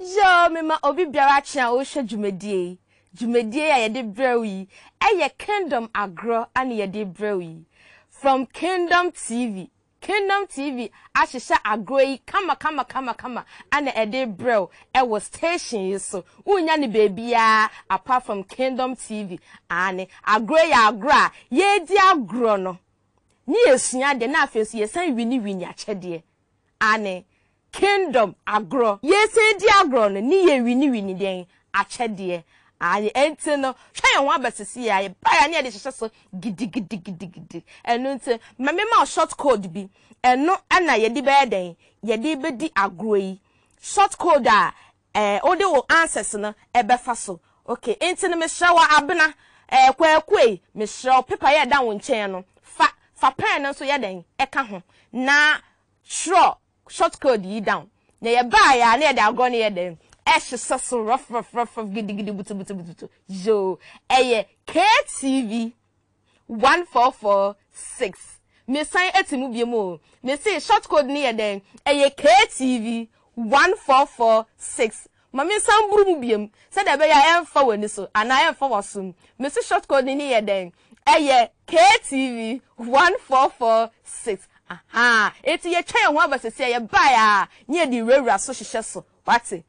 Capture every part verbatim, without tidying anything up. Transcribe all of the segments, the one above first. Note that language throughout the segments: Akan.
Yo, me ma obi biara chia wo hwe dwumadie. Dwumadie ya ye de brewi. Eye Kingdom Agro and ye de brewi. From Kingdom T V. Kingdom T V ahihya agro yi kama kama kama kama and e de brew e was station yi so. Unya ni baby ya apart from Kingdom T V. Ane agro ya agro a ye di agro no. Ni esua de na afeso ye san wini wini akyede. Ane Kingdom Agro. Yes, di agro no ni ye wini wini den akyede. Aye enti no hwe ye ho abasisi ya ye ba ya ne de hye so gidi gidi gidi gidi. Eno enti ma me ma short code bi. Eno ana ye di be den ye di be di agro yi. Short code a eh ode wo answers no e be fa so. Okay, enti no me hyewa abena eh kwakwe me hyew paper ye da wo nchen no. Fa fa pen no so ye den e ka ho. Na sure short code yi down. Na ye ba ya na ye de agro ne ye den. Esh so rough rough rough rough gidi gidi butu butu butu. Yo, eye K T V one four four six. Me sign etimu bi mo. Me say short code ni ye den. Eye K T V one four four six. Ma me san buru mu biem. Say da be ya emfa wani so. Ana emfa wasum. Me say short code ni ye den. Eye K T V one four four six. Aha, eti ye twa ho abasese ye ba ya. Nye di rewura so hihye so. Wate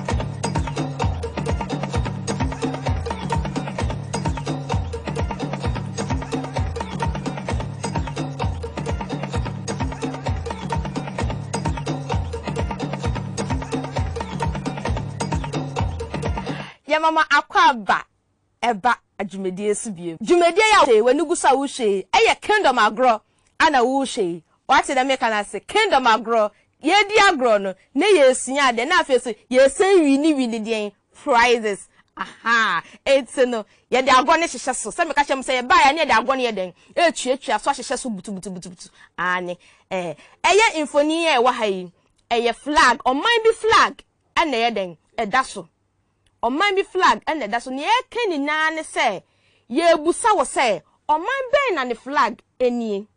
ya mama akwaba eba adwumedie so biem dwumedie ya we wanigu sa wo hwe eye Kingdom Agro ana wo hwe wate da me kana se Kingdom Agro ye di agro no ne yesia de na afeso ye sen wini wini den prizes. Aha, it's no ye de agro ne hye so se me ka chem se ye ba ya ne de agro ne ye den etuatua so hye so butu butu butu butu ane eh eye infoni ye wa hayi eye flag on mind be flag ana ye den e da so on mind be flag ana da so ne ye keni na ne se ye busa wo se on mind be na ne flag enie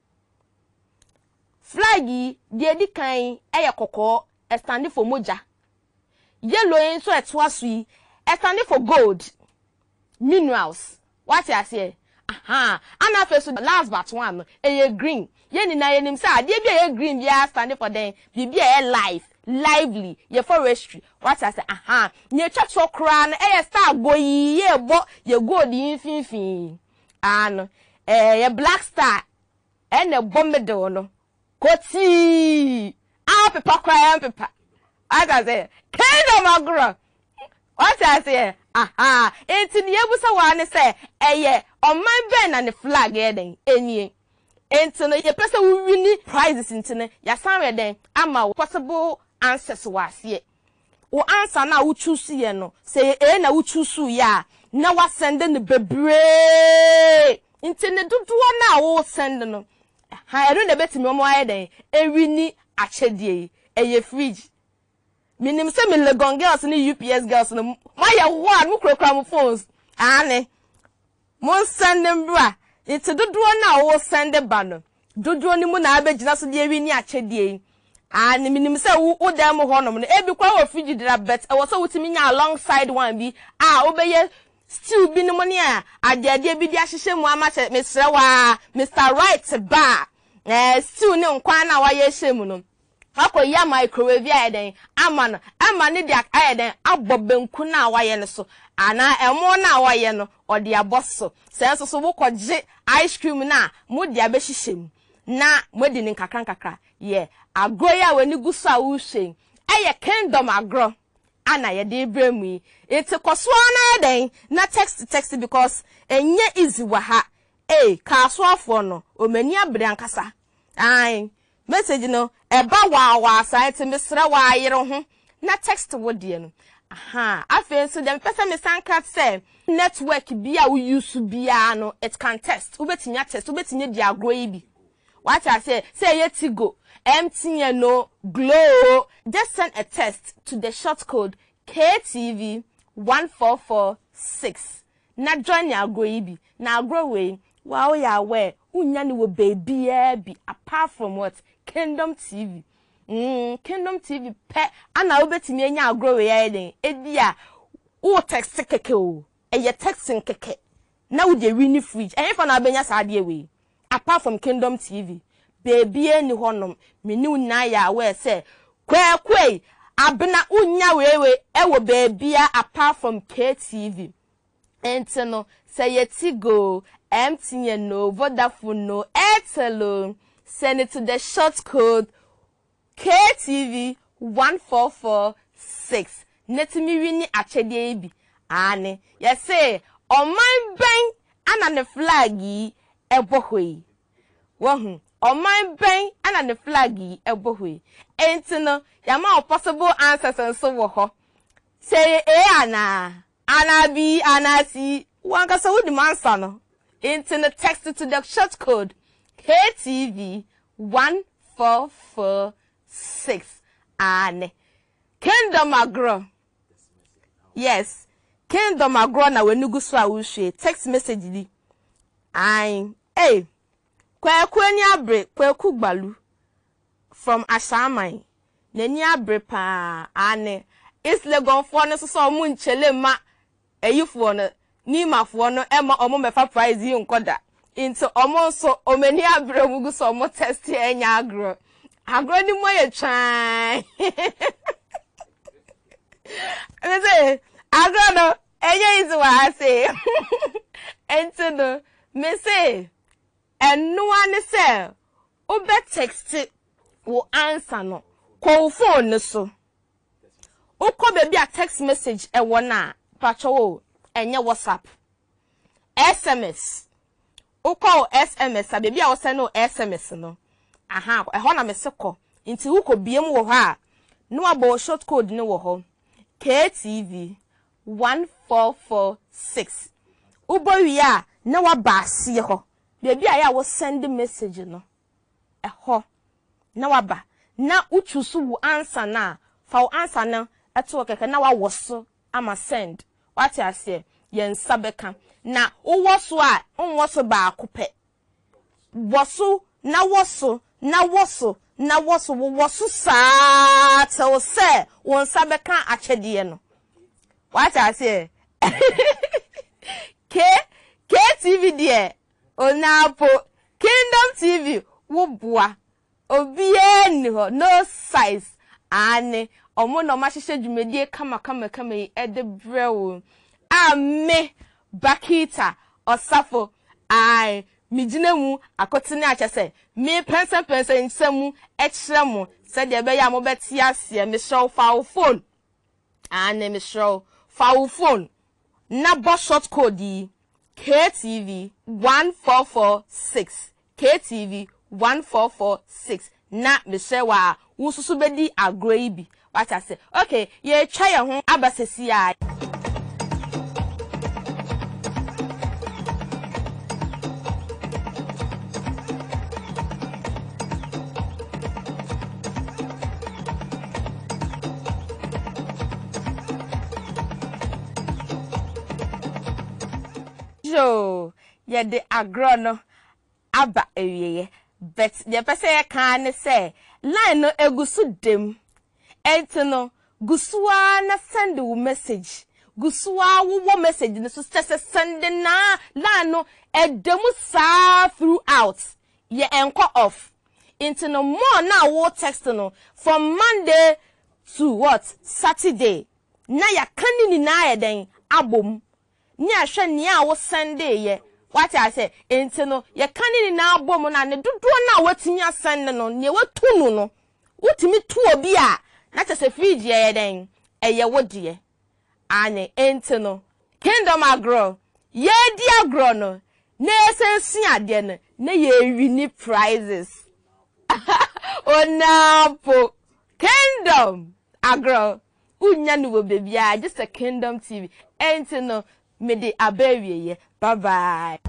flag yi de di kan eye kokko e stand for moja yellow en so etwa so yi e stand for gold minerals what you say aha ana face last but one eye green ye ni na ye nim say ade bi eye green bia stand for den bibia eye life lively ye forestry what you say aha ye twatwo kra na eye star boyi ye bo ye gold yin finfin an eh ye black star and the bombedo no Koti ah pepa kwaya pepa I say Kingdom Agro what I say aha enti ne yebusa wa ne say eye on my ben na ne flag e den enie enti no ye pese wo wini prizes enti ne ya san we den ama possible answers wa se wo answer na wo choose ye no say e na wo choose ya na wa send ne bebre enti ne dodo na wo send no ha eru na betimi omo aye den ewini akyedie eye fridge minim se me Legon girls ni U P S girls no maye one mu krokra mu phones ane mon send them bra it's dodo na wo send ba no dodo ni mu na abegina so de ewini akyedie ane minim se wo dem ho no no ebi kwa wo fridge dra bet e wo so wutimi nya alongside one bi ah obeye still bi no money a adede bi di ahyehye mu ama mesre wa Mister Right ba eh still ne nkwa na wa ye hye mu no akoya microwave ya den ama no ama ne dia aye den abobenku na wa ye ne so ana emo na wa ye no ode aboso senso so wo koje ice cream na mo dia be hyehyhe mu na modi ne nkakran kakra ye agro ya wani gusa wo hye eye Kingdom Agro ana ye de bremu enti koso na den na text text because enye easy wa ha eh kaso afo no omani abre ankasa ai message no eba wa wa site mesra wa yire ho na text wo de no aha afen so dem pesa me sankrat say network bia wo use bia no it can test ubetinya test ubetinya di agro yi bi what I say say ye Tigo M T N no Glow just send a test to the short code K T V one four four six na join ya agro yi bi na agro we wow ya we unya ni wo baby e bi apart from what Kingdom T V mm Kingdom T V pe ana obetimi anya agro we ya den edia wo text keke o eye texting keke na wo de wini fridge enye fa na benya saade we apart from Kingdom T V baby eni honom meni una ya we say kwekwe abena unya wewe ewo baby apart from K T V ente no say Tigo M T N no Vodafone no Airtel send it to the short code K T V one four four six netimi wini achede bi ane yes say on my bank ana the flag yi ebohoi wohu on my bank ana the flag yi ebohoi enti no yama possible answers and so wo ho say e ana ana bi ana si wanka so wudi answer no enti no text to the short code K T V one four four six ane Kingdom agro yes Kingdom agro na wenugu so a wo hwe text message di ai eh kwaku ani abre kwaku gbalu from Ashaman nani abre pa ane islegon fo no so mu nchele ma eyifo no ni mafo no ema omo mefa prize yi nkoda into omo so omani abre mugu so omo test enya agro agro ni mo ye twan I say agro no enya is what I say into no me say and no one say obe text wo answer no call phone so o ko baby a text message e wona pacho wo enye WhatsApp S M S o call S M S a baby a wo send no S M S no aha e ho na me se ko nti wo ko biem wo ho a no abo short code ni wo ho K T V one four four six ubo wi a na wa ba se ho baby a ya wo send message no e ho na wa ba na uchusu wu answer na fa wo answer na eto keke na wa woso ama send what I say yen sabeka na wo woso a on woso ba akopɛ woso na woso na woso na woso wo woso saa tell say won sabeka akyede no what I say K K T V there onapo Kingdom T V wo boa obie ni ho no size ane omo no ma hihye dwumedie kama kama kama e de brewo ame bakita osafo ai mijinemu akotene achese me pensen pensen nsemu ekyeremu se de be ya mo beti ase me show fa phone ane me show fa phone na bo short code K T V one four four six K T V one four four six na me share wa wususu bedi agro ibi what I say okay ye twa ye ho abasesi ai yo ye de agro no aba ewiye but the person ye kan ne say line no egusu dem enti no gusua na send wo message gusua wo message ne so send na line no edemu sa throughout ye enko off enti no more na wo text no from Monday to what Saturday na ya kanini na ye den abom ni ahwe ni a wo Sunday ye what I say enti no ye kanini na abom na ne dodo na watimi asend no ne watunu no wotimi tu obi a na tese fridge ye den eye wodie ane enti no Kingdom agro ye di agro no na esensi ade no na ye wini prizes onapo Kingdom agro unya no wo bebia just a Kingdom T V enti no me de abawie ye bye bye.